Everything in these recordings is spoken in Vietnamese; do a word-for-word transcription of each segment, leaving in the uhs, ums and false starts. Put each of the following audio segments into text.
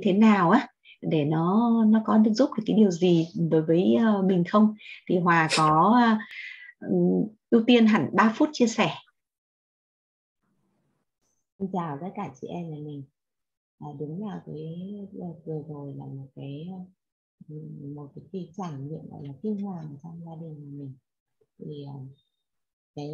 thế nào á, để nó nó có được giúp được cái điều gì đối với uh, mình không, thì Hòa có uh, ưu tiên hẳn ba phút chia sẻ. Xin chào tất cả chị em nhà mình. À, đúng là cái đợt vừa rồi là một cái một cái kỳ trải nghiệm gọi là kinh hoàng trong gia đình của mình. Thì cái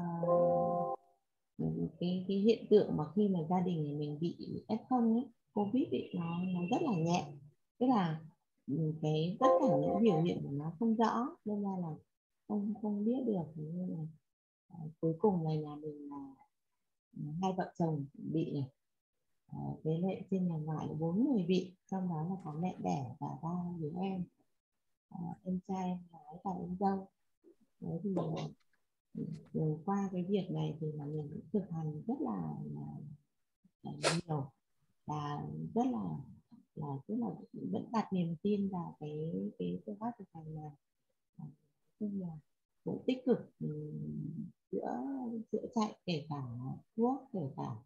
cái cái hiện tượng mà khi mà gia đình nhà mình bị ép không ấy, Covid ấy, nó nó rất là nhẹ, tức là cái tất cả những biểu hiện của nó không rõ, nên là, là không không biết được. Nên là à, cuối cùng là nhà mình là hai vợ chồng bị này, à, với lại trên nhà ngoại là bốn người bị, trong đó là có mẹ đẻ và ba đứa em, à, em trai, em gái và em dâu. Đấy thì rồi qua cái việc này thì là mình cũng thực hành rất là, là, là nhiều, và rất là là rất là vẫn đặt niềm tin vào cái cái phương pháp thực hành này. Chung là cũng tích cực chữa chữa chạy, kể cả thuốc, kể cả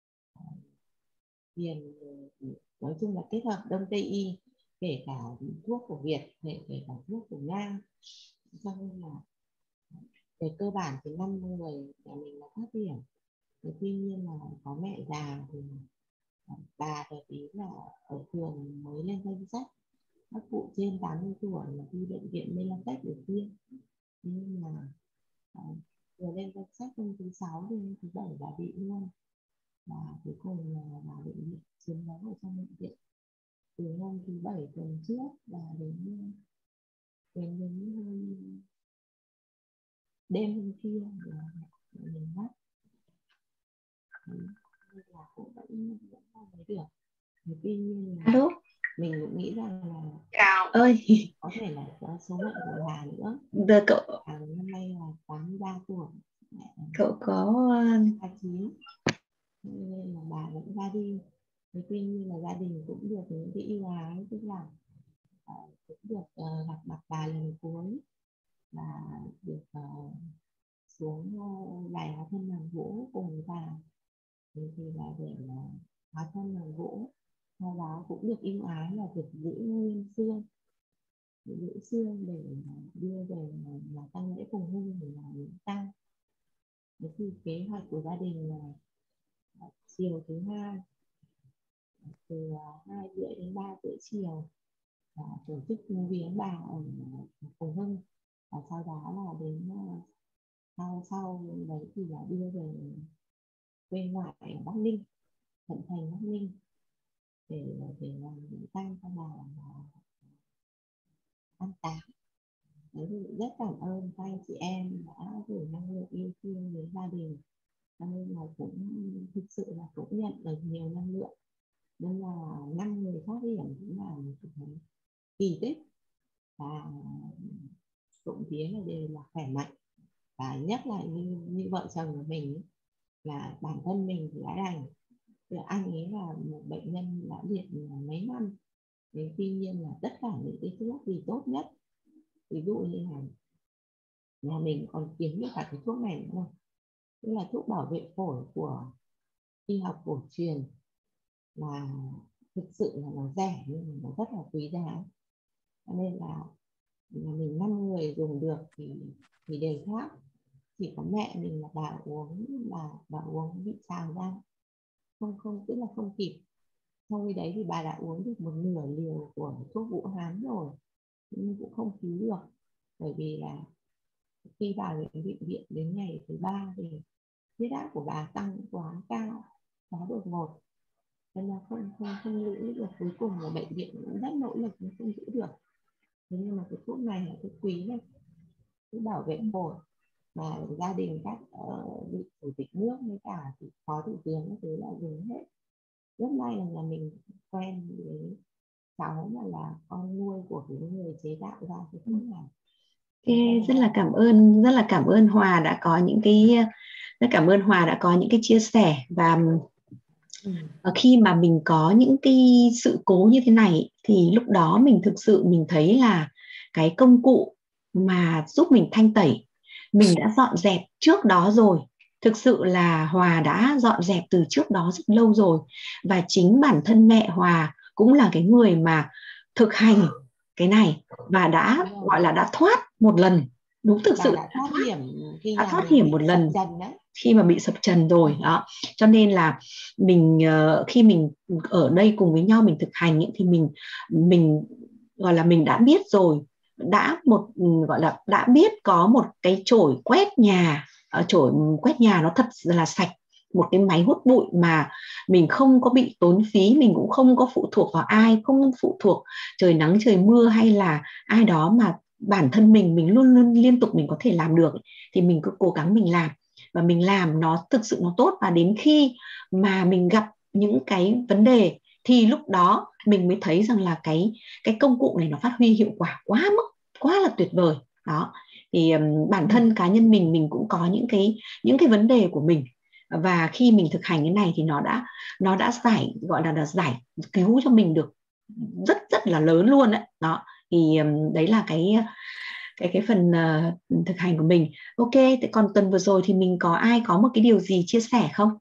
tiền, nói chung là kết hợp đông tây y, kể cả thuốc của Việt, kể, kể cả thuốc của Nga. Cho nên là về cơ bản thì năm người nhà mình là phát điểm. Thì tuy nhiên là có mẹ già thì bà đợt ý là ở phường mới lên danh sách các cụ trên tám mươi tuổi là đi bệnh viện Melatech để tiêm, nhưng mà à, vừa lên danh sách hôm thứ sáu thì hôm thứ bảy bà bị luôn, và cuối cùng là bà bệnh viện chiến đấu ở trong bệnh viện từ hôm thứ bảy tuần trước và đến đến đến hôm đêm hôm kia là mình mất. Nên là cũng vẫn vẫn không thấy được. Thì tuy nhiên là Alo, mình cũng nghĩ rằng là Cào ơi, có thể là do số mệnh của bà nữa. giờ cậu À, năm nay là tám mươi ba tuổi, cậu có hai chín, nên là bà vẫn ra đi. Thì tuy nhiên là gia đình cũng được những cái ưu ái, tức là uh, cũng được uh, gặp mặt bà lần cuối, và được uh, xuống uh, đài hóa thân làm gỗ cùng với bà. Thì, thì là để uh, hóa thân làm gỗ, sau đó cũng được ưu ái là được giữ nguyên xương, giữ xương để đưa về là tăng lễ cùng hương để làm lễ tang. Thế thì kế hoạch của gia đình là chiều thứ hai từ hai rưỡi đến ba rưỡi chiều và tổ chức viếng bà ở Phùng Hưng, và sau đó là đến sau sau đấy thì là đưa về quê ngoại ở Bắc Ninh, Thuận Thành, Bắc Ninh, để để làm lễ tang cho bà an táng. Đấy thì rất cảm ơn các anh chị em đã gửi năng lượng yêu thương đến gia đình, cho nên là cũng thực sự là cũng nhận được nhiều năng lượng. Nên là năm người phát điểm cũng là một cái kỳ tích, và trộm vía là đều là khỏe mạnh, và nhất là như, như vợ chồng của mình là bản thân mình thì đã đành. Anh ấy là một bệnh nhân đã liệt mấy năm, thế tuy nhiên là tất cả những cái thuốc gì tốt nhất, ví dụ như là nhà mình còn kiếm được cả cái thuốc này nữa, tức là thuốc bảo vệ phổi của y học cổ truyền, mà thực sự là nó rẻ nhưng mà nó rất là quý giá. Cho nên là nhà mình năm người dùng được thì thì đều khác. Chỉ có mẹ mình là bà uống là bà uống bị trào ra, không không tức là không kịp. Sau khi đấy thì bà đã uống được một nửa liều của thuốc Vũ Hán rồi, nhưng cũng không cứu được, bởi vì là khi vào đến bệnh viện đến ngày thứ ba thì huyết áp của bà tăng quá cao, quá đột ngột, nên là không không không giữ được. Cuối cùng là bệnh viện cũng rất nỗ lực nhưng không giữ được. Thế nhưng mà cái thuốc này là thuốc quý này, thuốc bảo vệ phổi, mà gia đình các uh, vị chủ tịch nước với cả thì phó thủ tướng thứ là dùng hết. Rất may là nhà mình quen với cháu mà là con nuôi của cái người chế tạo ra cái thuốc này. Okay, rất là cảm ơn, rất là cảm ơn Hòa đã có những cái, rất cảm ơn Hòa đã có những cái chia sẻ. Và ừ. khi mà mình có những cái sự cố như thế này thì lúc đó mình thực sự mình thấy là cái công cụ mà giúp mình thanh tẩy mình đã dọn dẹp trước đó rồi. Thực sự là Hòa đã dọn dẹp từ trước đó rất lâu rồi, và chính bản thân mẹ Hòa cũng là cái người mà thực hành cái này và đã gọi là đã thoát một lần, đúng, thực Bà sự đã thoát hiểm khi đã nhà thoát mình hiểm bị một sập lần trần đấy. khi mà bị sập trần rồi đó. Cho nên là mình uh, khi mình ở đây cùng với nhau mình thực hành ấy, thì mình mình gọi là mình đã biết rồi, đã một gọi là đã biết có một cái chổi quét nhà, uh, chổi quét nhà nó thật là sạch, một cái máy hút bụi mà mình không có bị tốn phí, mình cũng không có phụ thuộc vào ai, không phụ thuộc trời nắng trời mưa hay là ai đó, mà bản thân mình mình luôn luôn liên tục mình có thể làm được thì mình cứ cố gắng mình làm, và mình làm nó thực sự nó tốt, và đến khi mà mình gặp những cái vấn đề thì lúc đó mình mới thấy rằng là cái cái công cụ này nó phát huy hiệu quả quá mức, quá là tuyệt vời đó. Thì um, bản thân cá nhân mình mình cũng có những cái những cái vấn đề của mình, và khi mình thực hành cái này thì nó đã nó đã giải gọi là, là giải cứu cho mình được rất rất là lớn luôn đấy đó. Thì um, đấy là cái cái cái phần uh, thực hành của mình. Ok, thế còn tuần vừa rồi thì mình có ai có một cái điều gì chia sẻ không?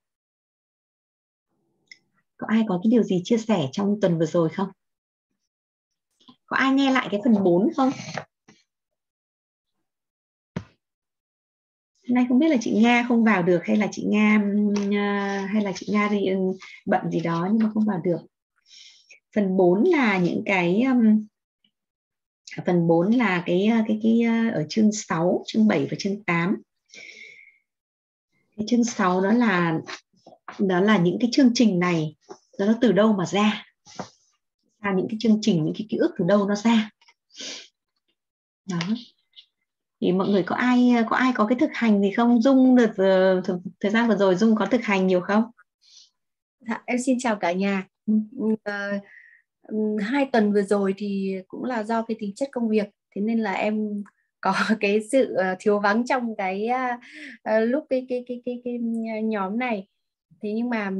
Có ai có cái điều gì chia sẻ trong tuần vừa rồi không? Có ai nghe lại cái phần bốn không? Hôm nay không biết là chị Nga không vào được hay là chị Nga uh, hay là chị Nga đi um, bận gì đó nhưng mà không vào được. Phần bốn là những cái um, phần bốn là cái cái cái uh, ở chương sáu, chương bảy và chương tám. Cái chương sáu đó là đó là những cái chương trình này nó từ đâu mà ra, ra những cái chương trình, những cái ký ức từ đâu nó ra đó. Thì mọi người có ai có ai có cái thực hành gì không? Dung được uh, thời gian vừa rồi Dung có thực hành nhiều không? Dạ, em xin chào cả nhà. Ừ. Uh, hai tuần vừa rồi thì cũng là do cái tính chất công việc, thế nên là em có cái sự uh, thiếu vắng trong cái uh, uh, lúc cái cái cái cái cái nhóm này. Thế nhưng mà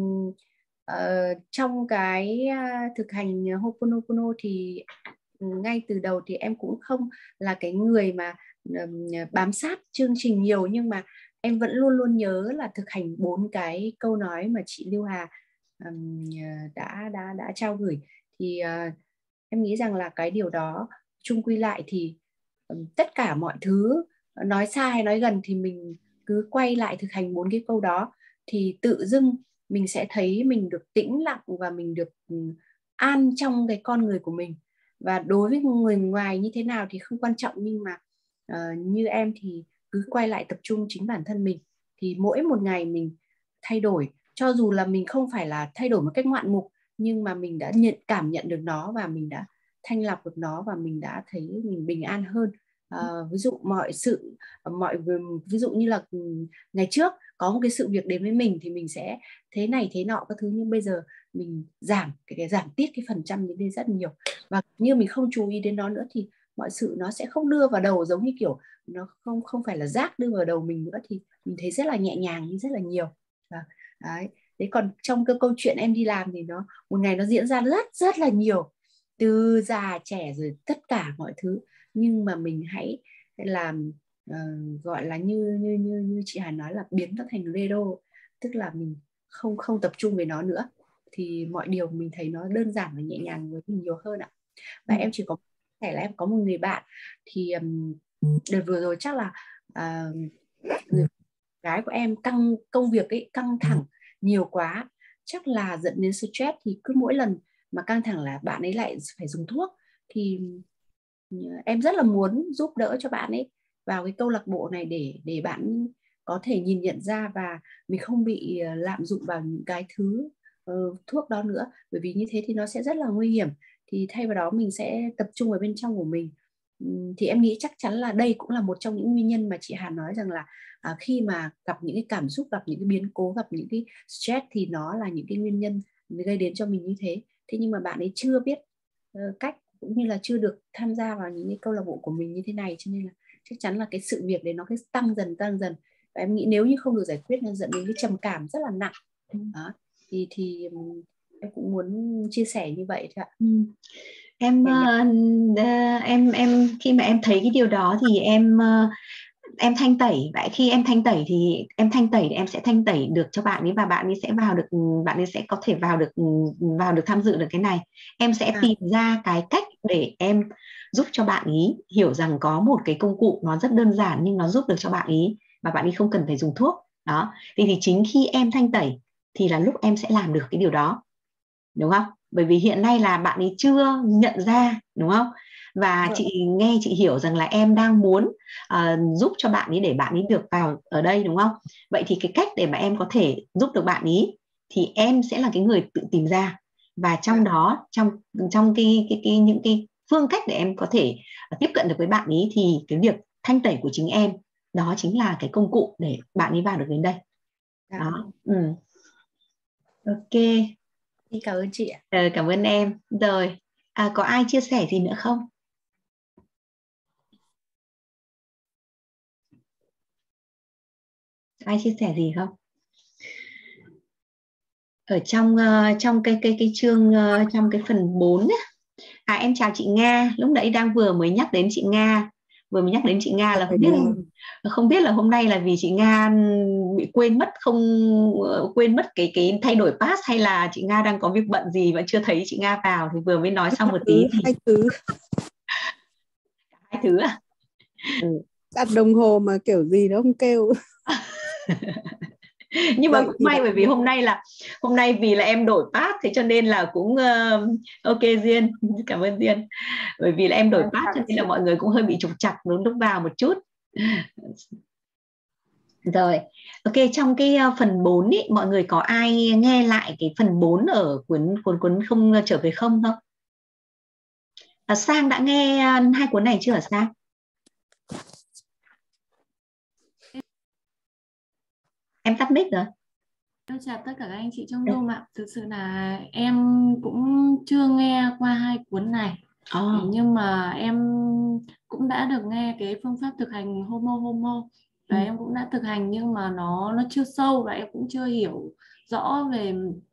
uh, trong cái uh, thực hành Ho'oponopono thì ngay từ đầu thì em cũng không là cái người mà um, bám sát chương trình nhiều, nhưng mà em vẫn luôn luôn nhớ là thực hành bốn cái câu nói mà chị Lưu Hà um, đã đã đã trao gửi. Thì uh, em nghĩ rằng là cái điều đó chung quy lại thì um, tất cả mọi thứ nói xa hay nói gần thì mình cứ quay lại thực hành bốn cái câu đó thì tự dưng mình sẽ thấy mình được tĩnh lặng và mình được um, an trong cái con người của mình. Và đối với người ngoài như thế nào thì không quan trọng, nhưng mà uh, như em thì cứ quay lại tập trung chính bản thân mình, thì mỗi một ngày mình thay đổi, cho dù là mình không phải là thay đổi một cách ngoạn mục, nhưng mà mình đã nhận cảm nhận được nó và mình đã thanh lọc được nó và mình đã thấy mình bình an hơn. Uh, ví dụ mọi sự mọi ví dụ như là ngày trước có một cái sự việc đến với mình thì mình sẽ thế này thế nọ các thứ, nhưng bây giờ mình giảm cái, cái giảm tiết cái phần trăm đến đây rất nhiều, và như mình không chú ý đến nó nữa thì mọi sự nó sẽ không đưa vào đầu, giống như kiểu nó không không phải là rác đưa vào đầu mình nữa, thì mình thấy rất là nhẹ nhàng, rất là nhiều. Đấy. Thế còn trong cái câu chuyện em đi làm thì nó một ngày nó diễn ra rất rất là nhiều, từ già trẻ rồi tất cả mọi thứ, nhưng mà mình hãy làm uh, gọi là như như như như chị Hà nói là biến nó thành radio, tức là mình không không tập trung về nó nữa thì mọi điều mình thấy nó đơn giản và nhẹ nhàng với mình nhiều hơn ạ. Và ừ. em chỉ có thể là em có một người bạn thì um, đợt vừa rồi chắc là uh, người gái của em căng công việc ấy, căng thẳng nhiều quá, chắc là dẫn đến stress, thì cứ mỗi lần mà căng thẳng là bạn ấy lại phải dùng thuốc. Thì em rất là muốn giúp đỡ cho bạn ấy vào cái câu lạc bộ này để để bạn có thể nhìn nhận ra và mình không bị lạm dụng vào những cái thứ uh, thuốc đó nữa, bởi vì như thế thì nó sẽ rất là nguy hiểm. Thì thay vào đó mình sẽ tập trung vào bên trong của mình. Thì em nghĩ chắc chắn là đây cũng là một trong những nguyên nhân mà chị Hà nói rằng là à, khi mà gặp những cái cảm xúc, gặp những cái biến cố, gặp những cái stress thì nó là những cái nguyên nhân gây đến cho mình như thế. Thế nhưng mà bạn ấy chưa biết uh, cách, cũng như là chưa được tham gia vào những cái câu lạc bộ của mình như thế này, cho nên là chắc chắn là cái sự việc đấy nó cái tăng dần tăng dần, và em nghĩ nếu như không được giải quyết nó dẫn đến cái trầm cảm rất là nặng. Đó. thì thì em cũng muốn chia sẻ như vậy thôi ạ. Ừ. Em uh, em em khi mà em thấy cái điều đó thì em uh, em em thanh tẩy. Vậy khi em thanh tẩy thì em thanh tẩy thì em sẽ thanh tẩy được cho bạn ấy, và bạn ấy sẽ vào được, bạn ấy sẽ có thể vào được vào được tham dự được cái này. Em sẽ À. tìm ra cái cách để em giúp cho bạn ý hiểu rằng có một cái công cụ nó rất đơn giản nhưng nó giúp được cho bạn ý mà bạn ý không cần phải dùng thuốc. Đó. Thì, thì chính khi em thanh tẩy thì là lúc em sẽ làm được cái điều đó, đúng không? Bởi vì hiện nay là bạn ấy chưa nhận ra, đúng không? Và chị nghe chị hiểu rằng là em đang muốn uh, giúp cho bạn ấy để bạn ấy được vào ở đây, đúng không? Vậy thì cái cách để mà em có thể giúp được bạn ấy thì em sẽ là cái người tự tìm ra, và trong đó trong trong cái cái cái những cái phương cách để em có thể tiếp cận được với bạn ấy thì cái việc thanh tẩy của chính em đó chính là cái công cụ để bạn ấy vào được đến đây. Đó. Ừ. Ok. Xin cảm ơn chị ạ. Ờ, cảm ơn em. Rồi, à, có ai chia sẻ gì nữa không? Ai chia sẻ gì không? Ở trong uh, trong cái cái cái chương uh, trong cái phần bốn ấy. À, em chào chị Nga. Lúc nãy đang vừa mới nhắc đến chị Nga, vừa mới nhắc đến chị Nga là không biết là không biết là hôm nay là vì chị Nga bị quên mất không quên mất cái cái thay đổi pass, hay là chị Nga đang có việc bận gì mà chưa thấy chị Nga vào, thì vừa mới nói xong một tí thì hai thứ hai thứ à? Ừ. Đặt đồng hồ mà kiểu gì nó không kêu. Nhưng mà Dậy cũng thì may đã... bởi vì hôm nay là hôm nay vì là em đổi pass, thế cho nên là cũng uh, ok Duyên, cảm ơn Duyên, bởi vì là em đổi pass cho nên là mọi người cũng hơi bị trục trặc lúc lúc vào một chút. Rồi, ok, trong cái uh, phần bốn ý, mọi người có ai nghe lại cái phần bốn ở cuốn cuốn cuốn Không Trở Về Không không? À, Sang đã nghe uh, hai cuốn này chưa hả Sang? Em tắt mic rồi. Em chào tất cả các anh chị trong Zoom ạ. Thực sự là em cũng chưa nghe qua hai cuốn này. Oh. Nhưng mà em cũng đã được nghe cái phương pháp thực hành Homo Homo. Và ừ. em cũng đã thực hành nhưng mà nó nó chưa sâu, và em cũng chưa hiểu rõ về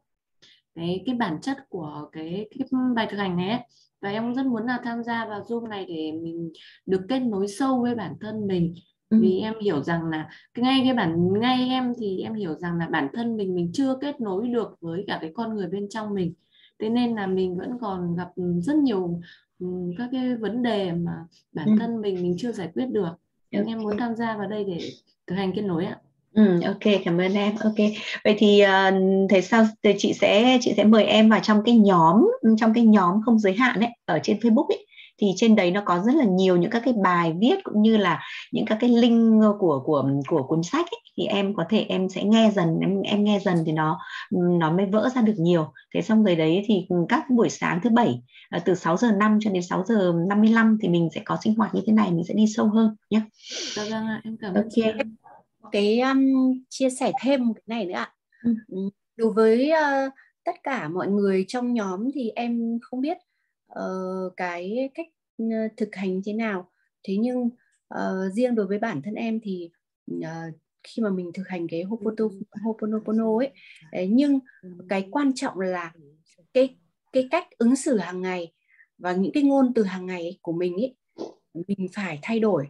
cái cái bản chất của cái, cái bài thực hành này ấy. Và em rất muốn là tham gia vào Zoom này để mình được kết nối sâu với bản thân mình. Ừ. Vì em hiểu rằng là ngay cái bản ngay em thì em hiểu rằng là bản thân mình mình chưa kết nối được với cả cái con người bên trong mình. Thế nên là mình vẫn còn gặp rất nhiều các cái vấn đề mà bản ừ. thân mình mình chưa giải quyết được. Nên okay. em muốn tham gia vào đây để thực hành kết nối ạ. Ừ, ok, cảm ơn em. Ok, vậy thì uh, thế sao thì chị sẽ chị sẽ mời em vào trong cái nhóm trong cái nhóm không giới hạn ấy ở trên Facebook ấy. Thì trên đấy nó có rất là nhiều những các cái bài viết cũng như là những các cái link của của của cuốn sách ấy. Thì em có thể em sẽ nghe dần em em nghe dần thì nó nó mới vỡ ra được nhiều. Thế xong rồi đấy thì các buổi sáng thứ bảy từ sáu giờ năm cho đến sáu giờ năm mươi lăm thì mình sẽ có sinh hoạt như thế này, mình sẽ đi sâu hơn nhé. Dạ vâng ạ, em cảm ơn chị. Cái um, chia sẻ thêm một cái này nữa ạ. Ừ. Đối với uh, tất cả mọi người trong nhóm thì em không biết uh, cái cách uh, thực hành thế nào. Thế nhưng uh, riêng đối với bản thân em thì uh, khi mà mình thực hành cái Ho'oponopono ấy, ấy, nhưng cái quan trọng là cái cái cách ứng xử hàng ngày và những cái ngôn từ hàng ngày ấy của mình ấy, mình phải thay đổi.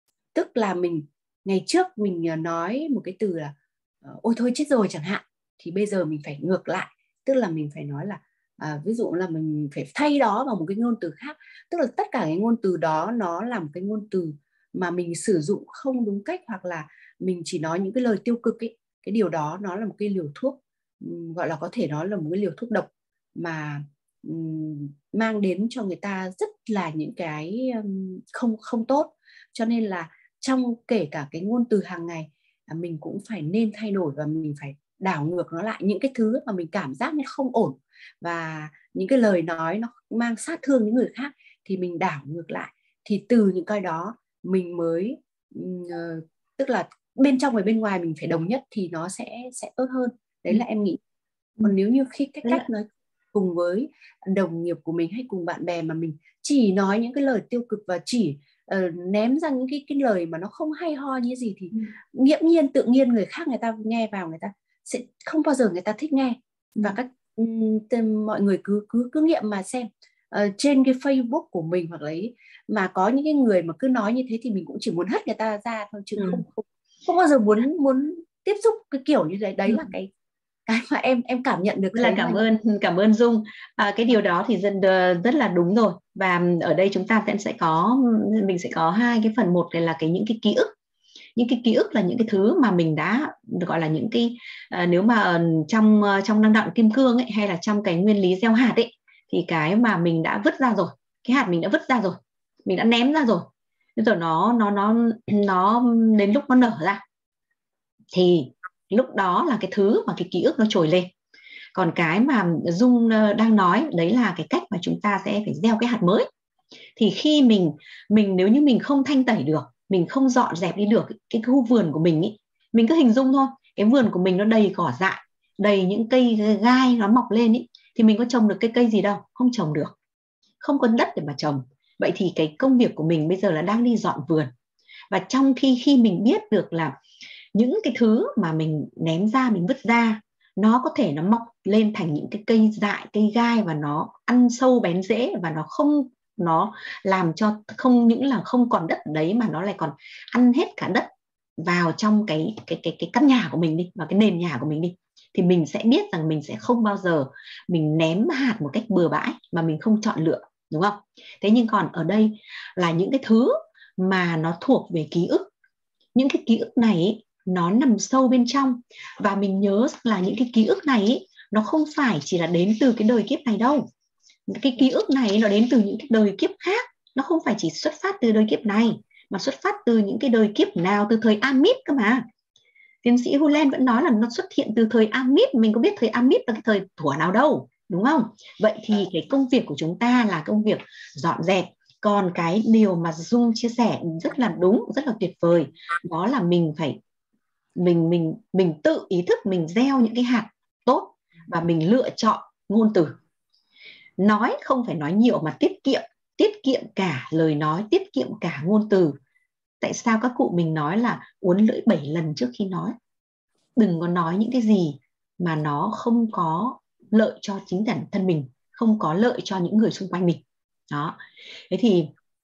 Tức là mình ngày trước mình nói một cái từ là ôi thôi chết rồi chẳng hạn, thì bây giờ mình phải ngược lại, tức là mình phải nói là à, ví dụ là mình phải thay đó bằng một cái ngôn từ khác. Tức là tất cả cái ngôn từ đó nó là một cái ngôn từ mà mình sử dụng không đúng cách, hoặc là mình chỉ nói những cái lời tiêu cực ấy. Cái điều đó nó là một cái liều thuốc, gọi là có thể nói là một cái liều thuốc độc mà um, mang đến cho người ta rất là những cái um, không không tốt. Cho nên là trong kể cả cái ngôn từ hàng ngày mình cũng phải nên thay đổi, và mình phải đảo ngược nó lại. Những cái thứ mà mình cảm giác nó không ổn và những cái lời nói nó mang sát thương những người khác thì mình đảo ngược lại, thì từ những cái đó mình mới uh, tức là bên trong và bên ngoài mình phải đồng nhất thì nó sẽ sẽ tốt hơn. Đấy là em nghĩ. Còn nếu như khi cái cách nói cùng với đồng nghiệp của mình hay cùng bạn bè mà mình chỉ nói những cái lời tiêu cực và chỉ uh, ném ra những cái cái lời mà nó không hay ho như gì thì ừ. nghiễm nhiên tự nhiên người khác người ta nghe vào người ta sẽ không bao giờ người ta thích nghe. ừ. Và các um, mọi người cứ cứ cứ nghiệm mà xem uh, trên cái Facebook của mình hoặc lấy, mà có những cái người mà cứ nói như thế thì mình cũng chỉ muốn hất người ta ra thôi, chứ ừ. không không không bao giờ muốn muốn tiếp xúc cái kiểu như thế. Đấy ừ. là cái cái mà em em cảm nhận được. Là cảm ơn cảm ơn Dung. À, cái điều đó thì dân rất là đúng rồi. Và ở đây chúng ta sẽ có mình sẽ có hai cái phần. Một là cái những cái ký ức. Những cái ký ức là những cái thứ mà mình đã gọi là những cái uh, nếu mà trong uh, trong năng đoạn kim cương ấy, hay là trong cái nguyên lý gieo hạt ấy, thì cái mà mình đã vứt ra rồi, cái hạt mình đã vứt ra rồi, mình đã ném ra rồi, bây giờ nó nó nó nó đến lúc nó nở ra thì lúc đó là cái thứ mà cái ký ức nó trồi lên. Còn cái mà Dung đang nói đấy là cái cách mà chúng ta sẽ phải gieo cái hạt mới. Thì khi mình mình nếu như mình không thanh tẩy được, mình không dọn dẹp đi được cái khu vườn của mình ý, mình cứ hình dung thôi, cái vườn của mình nó đầy cỏ dại, đầy những cây gai nó mọc lên ý, thì mình có trồng được cái cây gì đâu, không trồng được, không có đất để mà trồng. Vậy thì cái công việc của mình bây giờ là đang đi dọn vườn. Và trong khi khi mình biết được là những cái thứ mà mình ném ra, mình vứt ra, nó có thể nó mọc lên thành những cái cây dại, cây gai, và nó ăn sâu bén rễ, và nó không nó làm cho không những là không còn đất ở đấy, mà nó lại còn ăn hết cả đất vào trong cái cái cái cái căn nhà của mình đi, vào cái nền nhà của mình đi, thì mình sẽ biết rằng mình sẽ không bao giờ mình ném hạt một cách bừa bãi mà mình không chọn lựa, đúng không? Thế nhưng còn ở đây là những cái thứ mà nó thuộc về ký ức. Những cái ký ức này ý, nó nằm sâu bên trong, và mình nhớ là những cái ký ức này ý, nó không phải chỉ là đến từ cái đời kiếp này đâu. Cái ký ức này nó đến từ những cái đời kiếp khác, nó không phải chỉ xuất phát từ đời kiếp này, mà xuất phát từ những cái đời kiếp nào, từ thời Amit cơ mà. Tiến sĩ Hulen vẫn nói là nó xuất hiện từ thời Amit, mình có biết thời Amit là cái thời thuở nào đâu, đúng không? Vậy thì cái công việc của chúng ta là công việc dọn dẹp. Còn cái điều mà Dung chia sẻ rất là đúng, rất là tuyệt vời, đó là mình phải mình mình mình tự ý thức mình gieo những cái hạt tốt, và mình lựa chọn ngôn từ. Nói không phải nói nhiều mà tiết kiệm, tiết kiệm cả lời nói, tiết kiệm cả ngôn từ. Tại sao các cụ mình nói là uốn lưỡi bảy lần trước khi nói? Đừng có nói những cái gì mà nó không có lợi cho chính bản thân mình, không có lợi cho những người xung quanh mình. Đó. Thế thì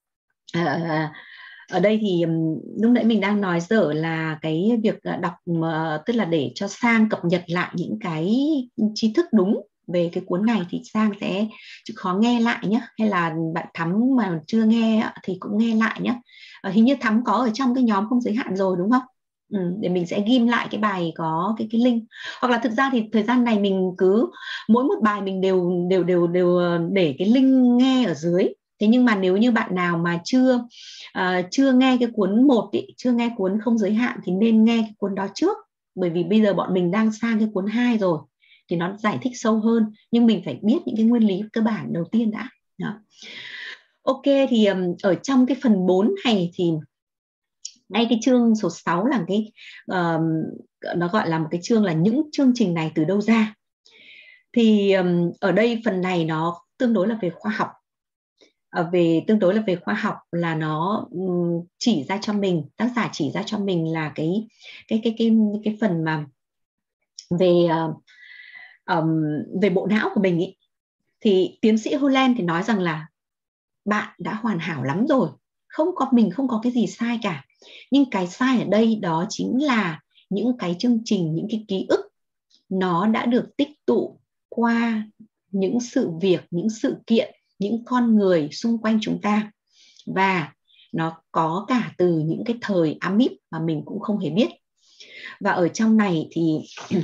à, ở đây thì lúc nãy mình đang nói dở là cái việc đọc, tức là để cho Sang cập nhật lại những cái tri thức đúng về cái cuốn này, thì Sang sẽ chịu khó nghe lại nhé, hay là bạn Thắm mà chưa nghe thì cũng nghe lại nhé. Hình như Thắm có ở trong cái nhóm không giới hạn rồi đúng không? Ừ, để mình sẽ ghim lại cái bài có cái cái link, hoặc là thực ra thì thời gian này mình cứ mỗi một bài mình đều đều đều đều để cái link nghe ở dưới. Thế nhưng mà nếu như bạn nào mà chưa uh, chưa nghe cái cuốn một ý, chưa nghe cuốn không giới hạn, thì nên nghe cái cuốn đó trước, bởi vì bây giờ bọn mình đang sang cái cuốn hai rồi thì nó giải thích sâu hơn, nhưng mình phải biết những cái nguyên lý cơ bản đầu tiên đã. Đó. Ok, thì um, ở trong cái phần bốn này thì ngay cái chương số sáu là cái uh, nó gọi là một cái chương là những chương trình này từ đâu ra. Thì um, ở đây phần này nó tương đối là về khoa học. Uh, về tương đối là về khoa học là nó um, chỉ ra cho mình, tác giả chỉ ra cho mình là cái cái cái cái cái phần mà về uh, um, về bộ não của mình ý. Thì tiến sĩ Holland thì nói rằng là bạn đã hoàn hảo lắm rồi, không có mình không có cái gì sai cả. Nhưng cái sai ở đây đó chính là những cái chương trình, những cái ký ức nó đã được tích tụ qua những sự việc, những sự kiện, những con người xung quanh chúng ta. Và nó có cả từ những cái thời Amit mà mình cũng không hề biết. Và ở trong này thì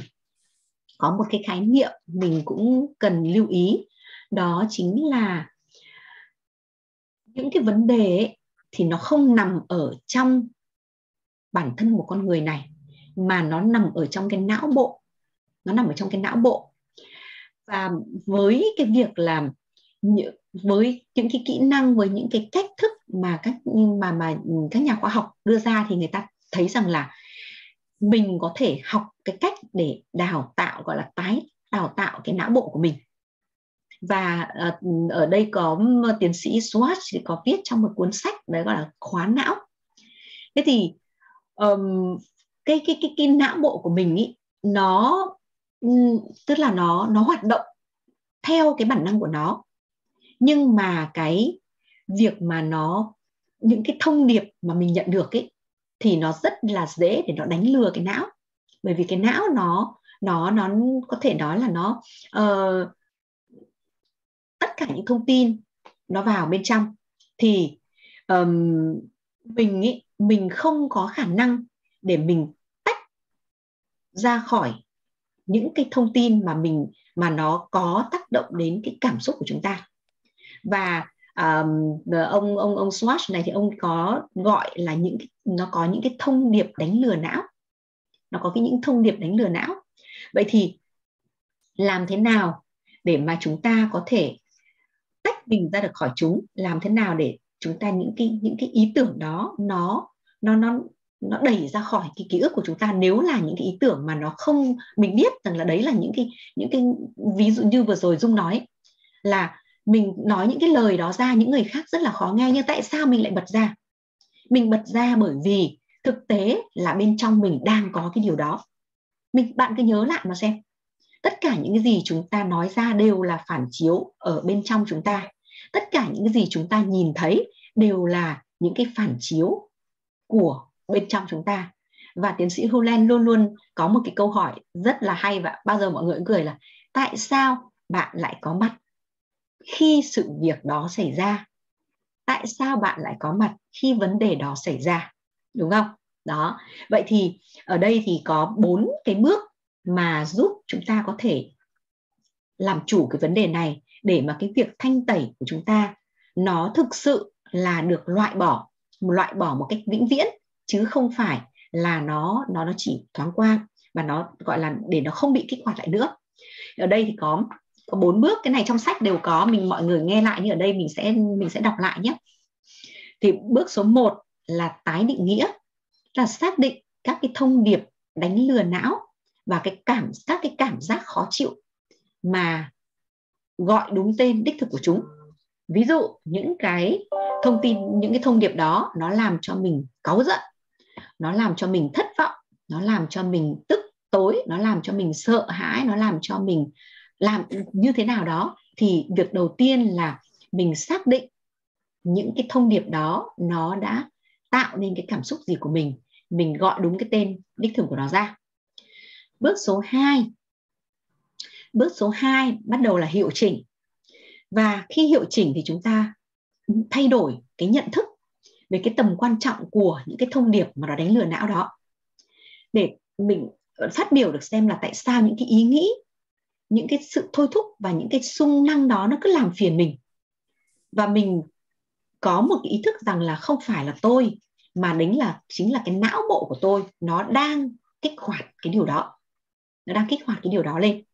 có một cái khái niệm mình cũng cần lưu ý, đó chính là những cái vấn đề ấy, thì nó không nằm ở trong bản thân một con người này, mà nó nằm ở trong cái não bộ. Nó nằm ở trong cái não bộ. Và với cái việc làm, với những cái kỹ năng, với những cái cách thức mà các mà mà các nhà khoa học đưa ra, thì người ta thấy rằng là mình có thể học cái cách để đào tạo, gọi là tái đào tạo cái não bộ của mình. Và uh, ở đây có tiến sĩ Swatch thì có viết trong một cuốn sách đấy gọi là khóa não. Thế thì um, cái, cái cái cái não bộ của mình ý, nó tức là nó nó hoạt động theo cái bản năng của nó. Nhưng mà cái việc mà nó, những cái thông điệp mà mình nhận được ấy, thì nó rất là dễ để nó đánh lừa cái não. Bởi vì cái não nó nó nó có thể nói là nó uh, tất cả những thông tin nó vào bên trong thì um, mình ý, mình không có khả năng để mình tách ra khỏi những cái thông tin mà mình mà nó có tác động đến cái cảm xúc của chúng ta. Và um, ông ông ông Schwartz này thì ông có gọi là những nó có những cái thông điệp đánh lừa não. Nó có cái những thông điệp đánh lừa não. Vậy thì làm thế nào để mà chúng ta có thể tách mình ra được khỏi chúng? Làm thế nào để chúng ta những cái những cái ý tưởng đó nó nó nó nó đẩy ra khỏi cái ký ức của chúng ta, nếu là những cái ý tưởng mà nó không, mình biết rằng là đấy là những cái những cái ví dụ như vừa rồi Dung nói là mình nói những cái lời đó ra, những người khác rất là khó nghe, nhưng tại sao mình lại bật ra? Mình bật ra bởi vì thực tế là bên trong mình đang có cái điều đó. Mình bạn cứ nhớ lại mà xem, tất cả những cái gì chúng ta nói ra đều là phản chiếu ở bên trong chúng ta. Tất cả những cái gì chúng ta nhìn thấy đều là những cái phản chiếu của bên trong chúng ta. Và tiến sĩ Hulen luôn luôn có một cái câu hỏi rất là hay và bao giờ mọi người cũng cười là tại sao bạn lại có mặt khi sự việc đó xảy ra? Tại sao bạn lại có mặt khi vấn đề đó xảy ra? Đúng không? Đó. Vậy thì ở đây thì có bốn cái bước mà giúp chúng ta có thể làm chủ cái vấn đề này, để mà cái việc thanh tẩy của chúng ta nó thực sự là được loại bỏ, loại bỏ một cách vĩnh viễn, chứ không phải là nó nó nó chỉ thoáng qua, và nó gọi là để nó không bị kích hoạt lại nữa. Ở đây thì có có bốn bước, cái này trong sách đều có, mình mọi người nghe lại, nhưng ở đây mình sẽ mình sẽ đọc lại nhé. Thì bước số một là tái định nghĩa, là xác định các cái thông điệp đánh lừa não và cái cảm các cái cảm giác khó chịu mà gọi đúng tên đích thực của chúng. Ví dụ những cái thông tin, những cái thông điệp đó nó làm cho mình cáu giận, nó làm cho mình thất vọng, nó làm cho mình tức tối, nó làm cho mình sợ hãi, nó làm cho mình làm như thế nào đó, thì việc đầu tiên là mình xác định những cái thông điệp đó nó đã tạo nên cái cảm xúc gì của mình, mình gọi đúng cái tên đích thực của nó ra. Bước số hai, bước số hai bắt đầu là hiệu chỉnh. Và khi hiệu chỉnh thì chúng ta thay đổi cái nhận thức về cái tầm quan trọng của những cái thông điệp mà nó đánh lừa não đó, để mình phát biểu được xem là tại sao những cái ý nghĩ, những cái sự thôi thúc và những cái xung năng đó nó cứ làm phiền mình. Và mình có một cái ý thức rằng là không phải là tôi, mà đấy là chính là cái não bộ của tôi, nó đang kích hoạt cái điều đó, nó đang kích hoạt cái điều đó lên.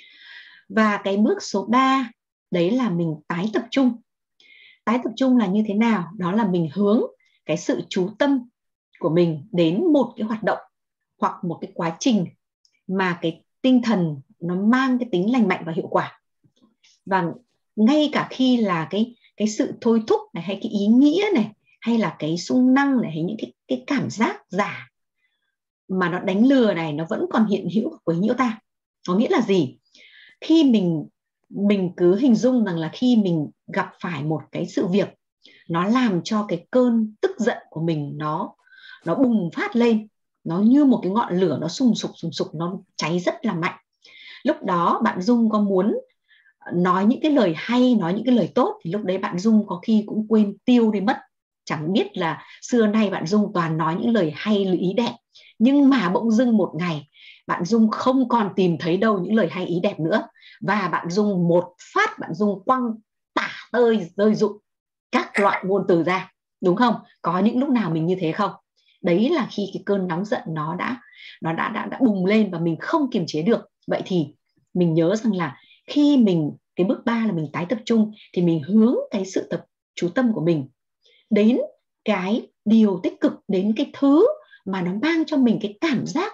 Và cái bước số ba đấy là mình tái tập trung. Tái tập trung là như thế nào? Đó là mình hướng cái sự chú tâm của mình đến một cái hoạt động hoặc một cái quá trình mà cái tinh thần nó mang cái tính lành mạnh và hiệu quả. Và ngay cả khi là cái cái sự thôi thúc này, hay cái ý nghĩa này, hay là cái xung năng này, hay những cái cái cảm giác giả mà nó đánh lừa này, nó vẫn còn hiện hữu với nhiễu ta. Có nghĩa là gì? Khi mình mình cứ hình dung rằng là khi mình gặp phải một cái sự việc, nó làm cho cái cơn tức giận của mình nó nó bùng phát lên, nó như một cái ngọn lửa, nó sùng sục sùng sục, nó cháy rất là mạnh. Lúc đó bạn Dung có muốn nói những cái lời hay, nói những cái lời tốt, thì lúc đấy bạn Dung có khi cũng quên tiêu đi mất. Chẳng biết là xưa nay bạn Dung toàn nói những lời hay, lời ý đẹp, nhưng mà bỗng dưng một ngày bạn Dung không còn tìm thấy đâu những lời hay ý đẹp nữa, và bạn Dung một phát bạn Dung quăng tả tơi rơi rụng các loại ngôn từ ra, đúng không? Có những lúc nào mình như thế không? Đấy là khi cái cơn nóng giận nó đã nó đã đã, đã bùng lên và mình không kiềm chế được. Vậy thì mình nhớ rằng là khi mình, cái bước ba là mình tái tập trung, thì mình hướng cái sự tập chú tâm của mình đến cái điều tích cực, đến cái thứ mà nó mang cho mình cái cảm giác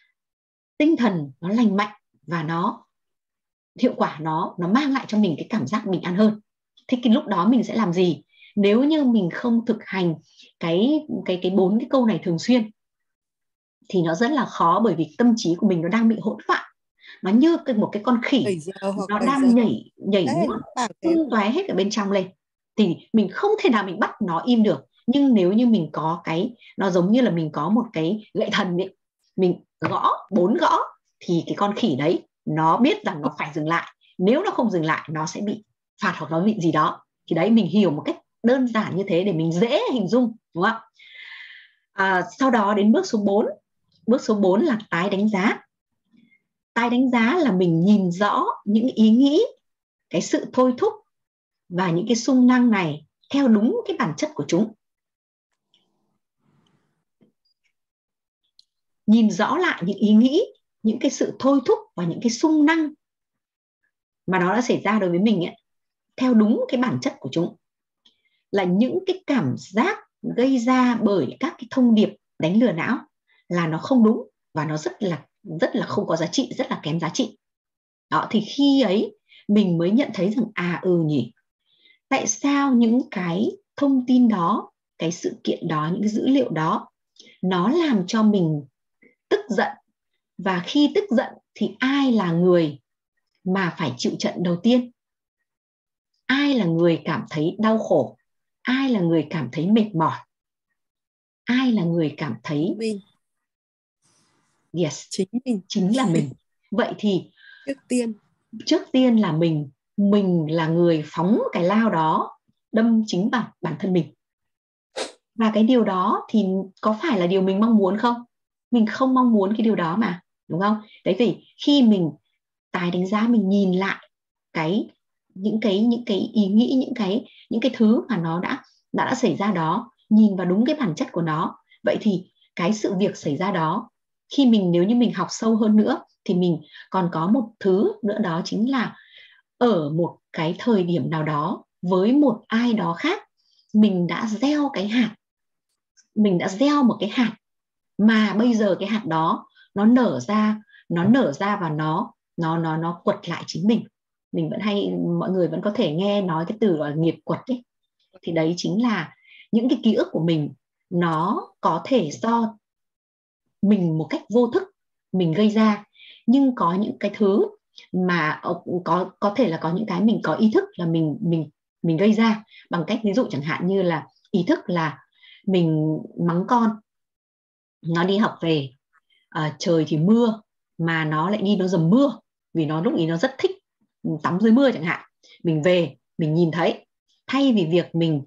tinh thần nó lành mạnh và nó hiệu quả, nó nó mang lại cho mình cái cảm giác bình an hơn. Thì cái lúc đó mình sẽ làm gì? Nếu như mình không thực hành cái cái cái bốn cái câu này thường xuyên thì nó rất là khó, bởi vì tâm trí của mình nó đang bị hỗn loạn. nó như một cái con khỉ nó đang nhảy nhảy nhót tung tóe hết ở bên trong lên, thì mình không thể nào mình bắt nó im được. Nhưng nếu như mình có cái, nó giống như là mình có một cái gậy thần ấy, mình gõ bốn gõ thì cái con khỉ đấy nó biết rằng nó phải dừng lại. Nếu nó không dừng lại nó sẽ bị phạt hoặc nó bị gì đó. Thì đấy, mình hiểu một cách đơn giản như thế để mình dễ hình dung, đúng không? À, sau đó đến bước số bốn. Bước số bốn là tái đánh giá. Tái đánh giá là mình nhìn rõ những ý nghĩ, cái sự thôi thúc và những cái xung năng này theo đúng cái bản chất của chúng. Nhìn rõ lại những ý nghĩ, những cái sự thôi thúc và những cái xung năng mà nó đã xảy ra đối với mình ấy, theo đúng cái bản chất của chúng. Là những cái cảm giác gây ra bởi các cái thông điệp đánh lừa não là nó không đúng và nó rất là rất là không có giá trị, rất là kém giá trị. Đó, thì khi ấy mình mới nhận thấy rằng à ừ nhỉ, tại sao những cái thông tin đó, cái sự kiện đó, những cái dữ liệu đó nó làm cho mình tức giận. Và khi tức giận thì ai là người mà phải chịu trận đầu tiên? Ai là người cảm thấy đau khổ? Ai là người cảm thấy mệt mỏi? Ai là người cảm thấy mình? Yes, chính mình. Chính là mình. Vậy thì trước tiên trước tiên là mình mình là người phóng cái lao đó đâm chính vào bản thân mình. Và cái điều đó thì có phải là điều mình mong muốn không? Mình không mong muốn cái điều đó mà, đúng không? Đấy, thì khi mình tái đánh giá, mình nhìn lại cái những cái những cái ý nghĩ, những cái những cái thứ mà nó đã đã, đã xảy ra đó, nhìn vào đúng cái bản chất của nó. Vậy thì cái sự việc xảy ra đó, khi mình nếu như mình học sâu hơn nữa thì mình còn có một thứ nữa, đó chính là ở một cái thời điểm nào đó với một ai đó khác, mình đã gieo cái hạt, mình đã gieo một cái hạt mà bây giờ cái hạt đó nó nở ra, nó nở ra và nó nó nó nó quật lại chính mình. Mình vẫn hay, mọi người vẫn có thể nghe nói cái từ gọi là nghiệp quật ấy. Thì đấy chính là những cái ký ức của mình, nó có thể do mình một cách vô thức mình gây ra, nhưng có những cái thứ mà có có thể là có những cái mình có ý thức là mình mình mình gây ra bằng cách, ví dụ chẳng hạn như là ý thức là mình mắng con, nó đi học về, à, trời thì mưa mà nó lại đi nó dầm mưa, vì nó lúc ý nó rất thích tắm dưới mưa chẳng hạn. Mình về mình nhìn thấy, thay vì việc mình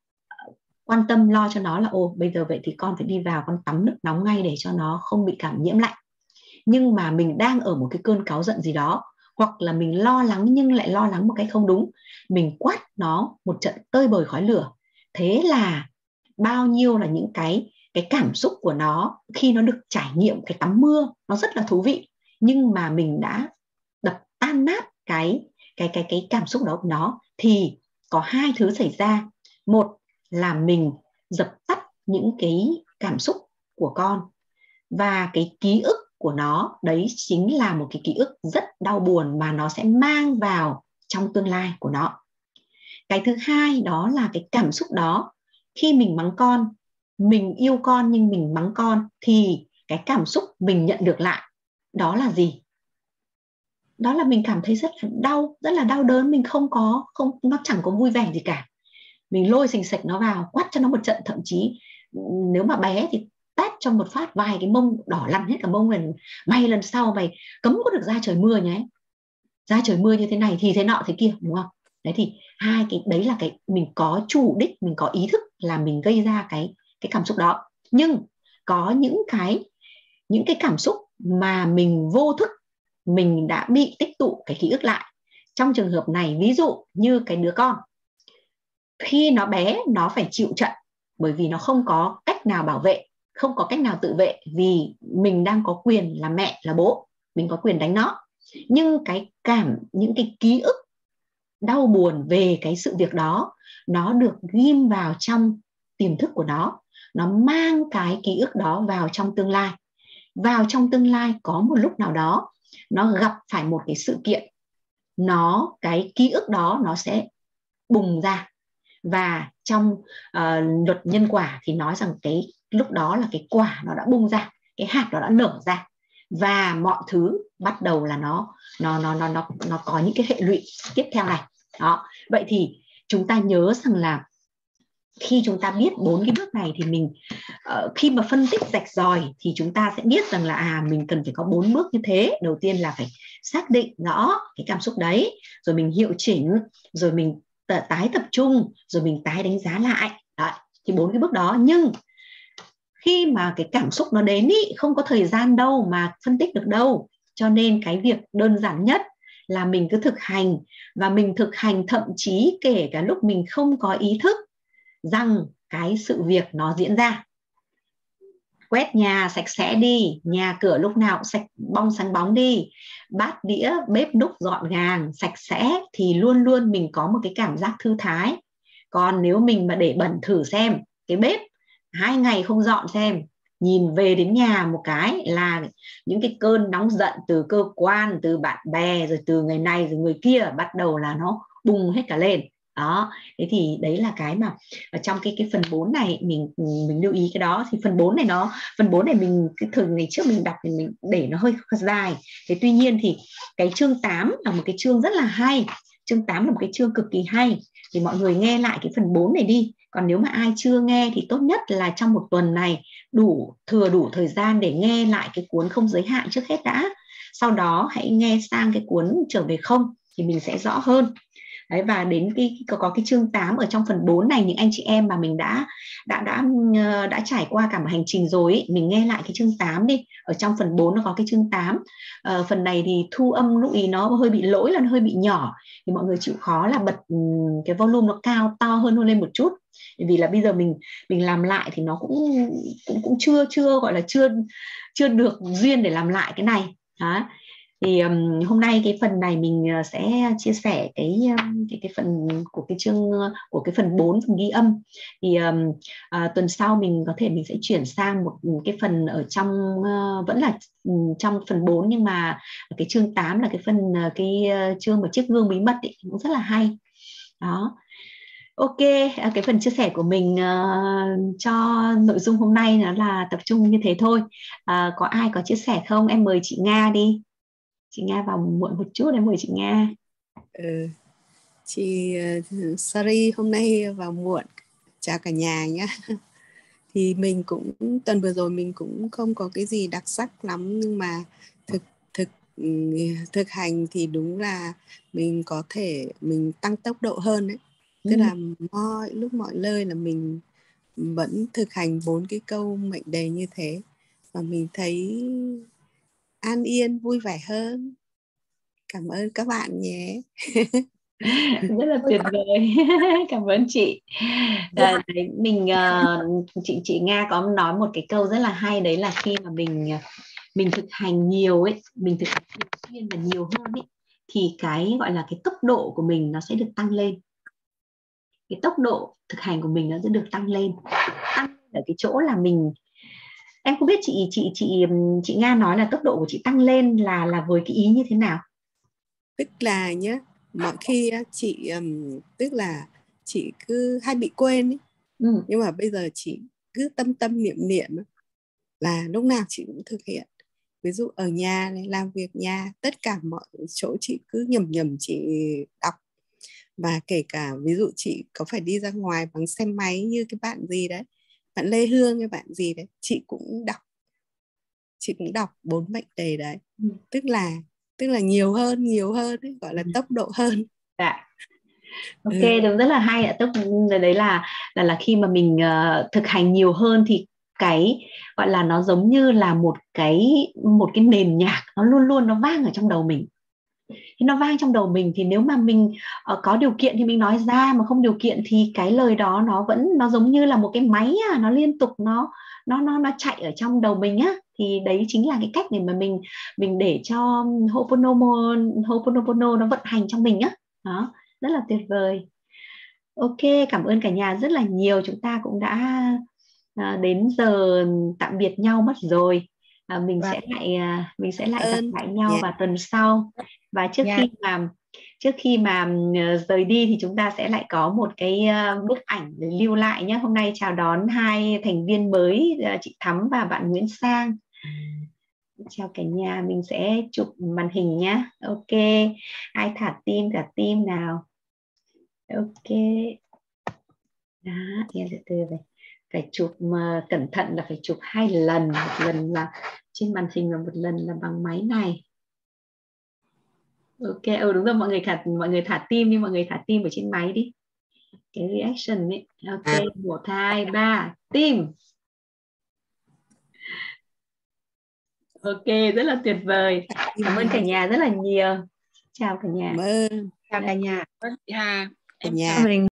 quan tâm lo cho nó là ồ bây giờ vậy thì con phải đi vào con tắm nước nóng ngay để cho nó không bị cảm nhiễm lạnh, nhưng mà mình đang ở một cái cơn cáu giận gì đó, hoặc là mình lo lắng nhưng lại lo lắng một cách không đúng, mình quát nó một trận tơi bời khói lửa. Thế là bao nhiêu là những cái cái cảm xúc của nó khi nó được trải nghiệm cái tắm mưa, nó rất là thú vị, nhưng mà mình đã đập tan nát cái cái cái cái cảm xúc đó của nó. Thì có hai thứ xảy ra. Một là mình dập tắt những cái cảm xúc của con, và cái ký ức của nó đấy chính là một cái ký ức rất đau buồn mà nó sẽ mang vào trong tương lai của nó. Cái thứ hai đó là cái cảm xúc đó, khi mình mắng con, mình yêu con nhưng mình mắng con, thì cái cảm xúc mình nhận được lại đó là gì? Đó là mình cảm thấy rất là đau, rất là đau đớn, mình không có không nó chẳng có vui vẻ gì cả. Mình lôi xình xịch nó vào, quát cho nó một trận, thậm chí nếu mà bé thì tát cho một phát vài cái mông đỏ lằn hết cả mông lên, mày lần sau mày cấm có được ra trời mưa nhé, ra trời mưa như thế này thì thế nọ thế kia, đúng không? Đấy, thì hai cái đấy là cái mình có chủ đích, mình có ý thức là mình gây ra cái cái cảm xúc đó. Nhưng có những cái những cái cảm xúc mà mình vô thức mình đã bị tích tụ cái ký ức lại. Trong trường hợp này, ví dụ như cái đứa con, khi nó bé nó phải chịu trận bởi vì nó không có cách nào bảo vệ, không có cách nào tự vệ, vì mình đang có quyền là mẹ là bố, mình có quyền đánh nó. Nhưng cái cảm những cái ký ức đau buồn về cái sự việc đó, nó được ghim vào trong tiềm thức của nó, nó mang cái ký ức đó vào trong tương lai. Vào trong tương lai có một lúc nào đó nó gặp phải một cái sự kiện, nó cái ký ức đó nó sẽ bùng ra. Và trong uh, luật nhân quả thì nói rằng cái lúc đó là cái quả nó đã bung ra, cái hạt nó đã nở ra. và mọi thứ bắt đầu là nó nó nó nó nó nó có những cái hệ lụy tiếp theo này. Đó. Vậy thì chúng ta nhớ rằng là khi chúng ta biết bốn cái bước này thì mình uh, khi mà phân tích rạch ròi thì chúng ta sẽ biết rằng là à mình cần phải có bốn bước như thế. Đầu tiên là phải xác định rõ cái cảm xúc đấy, rồi mình hiệu chỉnh, rồi mình tái tập trung, rồi mình tái đánh giá lại. Đấy, thì bốn cái bước đó. Nhưng khi mà cái cảm xúc nó đến ý, không có thời gian đâu mà phân tích được đâu. Cho nên cái việc đơn giản nhất là mình cứ thực hành, và mình thực hành thậm chí kể cả lúc mình không có ý thức rằng cái sự việc nó diễn ra. Quét nhà sạch sẽ đi, nhà cửa lúc nào cũng sạch bong sáng bóng đi, bát đĩa bếp núc gọn gàng sạch sẽ, thì luôn luôn mình có một cái cảm giác thư thái. Còn nếu mình mà để bẩn thử xem cái bếp hai ngày không dọn xem, nhìn về đến nhà một cái là những cái cơn nóng giận từ cơ quan, từ bạn bè, rồi từ người này rồi người kia bắt đầu là nó bùng hết cả lên. Đó, thế thì đấy là cái mà ở trong cái cái phần bốn này mình mình lưu ý cái đó. Thì phần bốn này nó phần bốn này mình cái thường ngày trước mình đọc thì mình để nó hơi dài. Thế tuy nhiên thì cái chương tám là một cái chương rất là hay. Chương tám là một cái chương cực kỳ hay. Thì mọi người nghe lại cái phần bốn này đi. Còn nếu mà ai chưa nghe thì tốt nhất là trong một tuần này đủ thừa đủ thời gian để nghe lại cái cuốn Không Giới Hạn trước hết đã. Sau đó hãy nghe sang cái cuốn Trở Về Không thì mình sẽ rõ hơn. Đấy, và đến cái có, có cái chương tám ở trong phần bốn này, những anh chị em mà mình đã đã đã đã trải qua cả một hành trình rồi ý, mình nghe lại cái chương tám đi. Ở trong phần bốn nó có cái chương tám. Ờ, phần này thì thu âm lúc ý nó hơi bị lỗi, là nó hơi bị nhỏ, thì mọi người chịu khó là bật cái volume nó cao to hơn lên một chút. Vì là bây giờ mình mình làm lại thì nó cũng cũng cũng chưa chưa gọi là chưa chưa được duyên để làm lại cái này. Đó. Thì um, hôm nay cái phần này mình sẽ chia sẻ cái cái cái phần của cái chương của cái phần bốn, phần ghi âm. Thì um, uh, tuần sau mình có thể mình sẽ chuyển sang một cái phần ở trong uh, vẫn là um, trong phần bốn, nhưng mà cái chương tám là cái phần uh, cái uh, chương mà chiếc gương bí mật ấy, cũng rất là hay. Đó. Ok, cái phần chia sẻ của mình uh, cho nội dung hôm nay nó là tập trung như thế thôi. Uh, có ai có chia sẻ không? Em mời chị Nga đi. Chị Nga vào muộn một chút, em mời chị Nga. Ừ, chị uh, sorry hôm nay vào muộn. Chào cả nhà nhé. Thì mình cũng tuần vừa rồi mình cũng không có cái gì đặc sắc lắm, nhưng mà thực thực thực hành thì đúng là mình có thể mình tăng tốc độ hơn đấy. Ừ. Tức là mọi lúc mọi nơi là mình vẫn thực hành bốn cái câu mệnh đề như thế, và mình thấy an yên, vui vẻ hơn. Cảm ơn các bạn nhé. Rất là tuyệt vời. Cảm ơn chị. À, đấy, mình uh, chị chị Nga có nói một cái câu rất là hay, đấy là khi mà mình mình thực hành nhiều ấy, mình thực hành thường xuyên và nhiều hơn ấy, thì cái gọi là cái tốc độ của mình nó sẽ được tăng lên. Cái tốc độ thực hành của mình nó sẽ được tăng lên. Tăng ở cái chỗ là mình, em không biết chị chị chị chị Nga nói là tốc độ của chị tăng lên là là với cái ý như thế nào? Tức là nhé, mọi khi chị um, tức là chị cứ hay bị quên ấy. Ừ. Nhưng mà bây giờ chị cứ tâm tâm niệm niệm là lúc nào chị cũng thực hiện. Ví dụ ở nhà này, làm việc nhà, tất cả mọi chỗ chị cứ nhầm nhầm chị đọc. Và kể cả ví dụ chị có phải đi ra ngoài bằng xe máy như cái bạn gì đấy, bạn Lê Hương hay bạn gì đấy, chị cũng đọc. Chị cũng đọc bốn mệnh đề đấy. Ừ. Tức là tức là nhiều hơn, nhiều hơn ấy, gọi là tốc độ hơn. Dạ. Ok, ừ. Đúng, rất là hay ạ. Tốc đấy là là là khi mà mình uh, thực hành nhiều hơn thì cái gọi là nó giống như là một cái một cái nền nhạc, nó luôn luôn nó vang ở trong đầu mình. Thì nó vang trong đầu mình thì nếu mà mình uh, có điều kiện thì mình nói ra, mà không điều kiện thì cái lời đó nó vẫn nó giống như là một cái máy à, nó liên tục nó nó nó nó chạy ở trong đầu mình á. Thì đấy chính là cái cách để mà mình mình để cho Ho'oponopono Ho'oponopono nó vận hành trong mình á. Đó, rất là tuyệt vời. Ok, cảm ơn cả nhà rất là nhiều. Chúng ta cũng đã à, đến giờ tạm biệt nhau mất rồi. À, mình và sẽ lại à, mình sẽ lại gặp lại nhau yeah. vào tuần sau. Và trước yeah. khi mà trước khi mà rời đi thì chúng ta sẽ lại có một cái uh, bức ảnh để lưu lại nhé. Hôm nay chào đón hai thành viên mới, uh, chị Thắm và bạn Nguyễn Sang. Chào cả nhà, mình sẽ chụp màn hình nhá. Ok, ai thả tim thả tim nào. Ok, đó, em từ từ về. Phải chụp mà cẩn thận là phải chụp hai lần, một lần là trên màn hình và một lần là bằng máy này. Ok, ừ đúng rồi, mọi người thả mọi người thả tim đi, mọi người thả tim ở trên máy đi. Cái reaction ấy. Ok, một hai ba, tim. Ok, rất là tuyệt vời. Cảm ơn cả nhà rất là nhiều. Chào cả nhà. Cảm ơn. Chào cả nhà. Vâng, chị Hà, Cả em nhà. chào Mình